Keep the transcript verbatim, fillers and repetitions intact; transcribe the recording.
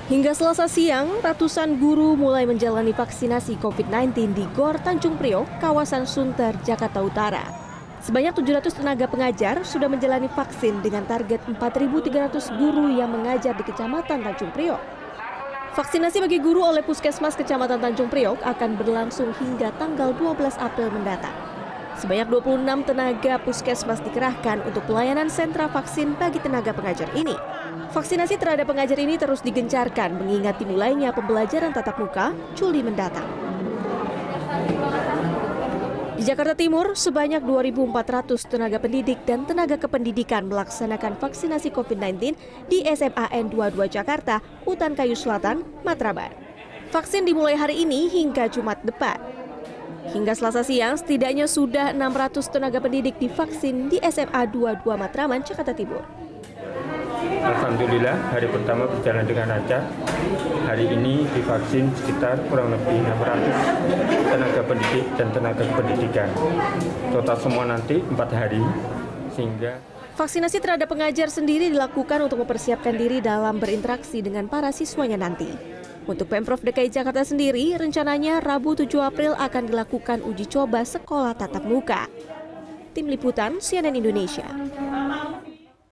Hingga Selasa siang, ratusan guru mulai menjalani vaksinasi COVID sembilan belas di Gor Tanjung Priok, kawasan Sunter, Jakarta Utara. Sebanyak tujuh ratus tenaga pengajar sudah menjalani vaksin dengan target empat ribu tiga ratus guru yang mengajar di Kecamatan Tanjung Priok. Vaksinasi bagi guru oleh Puskesmas Kecamatan Tanjung Priok akan berlangsung hingga tanggal dua belas April mendatang. Sebanyak dua puluh enam tenaga puskesmas dikerahkan untuk pelayanan sentra vaksin bagi tenaga pengajar ini. Vaksinasi terhadap pengajar ini terus digencarkan mengingat dimulainya pembelajaran tatap muka Juli mendatang. Di Jakarta Timur, sebanyak dua ribu empat ratus tenaga pendidik dan tenaga kependidikan melaksanakan vaksinasi COVID sembilan belas di S M A N dua puluh dua Jakarta, Utan Kayu Selatan, Matraman. Vaksin dimulai hari ini hingga Jumat depan. Hingga Selasa siang, setidaknya sudah enam ratus tenaga pendidik divaksin di S M A dua puluh dua Matraman, Jakarta Timur. Alhamdulillah, hari pertama berjalan dengan lancar. Hari ini divaksin sekitar kurang lebih enam ratus tenaga pendidik dan tenaga pendidikan. Total semua nanti empat hari, sehingga... Vaksinasi terhadap pengajar sendiri dilakukan untuk mempersiapkan diri dalam berinteraksi dengan para siswanya nanti. Untuk Pemprov D K I Jakarta sendiri, rencananya Rabu tujuh April akan dilakukan uji coba sekolah tatap muka. Tim Liputan C N N Indonesia.